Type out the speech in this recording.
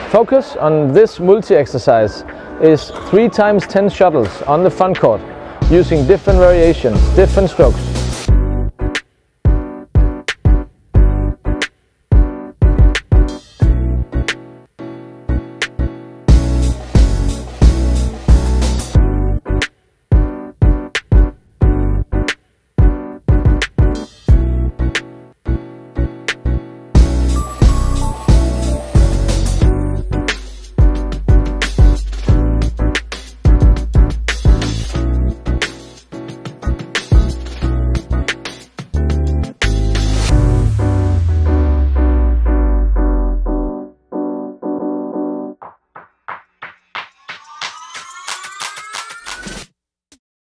Focus on this multi-exercise is 3 times 10 shuttles on the front court, using different variations, different strokes.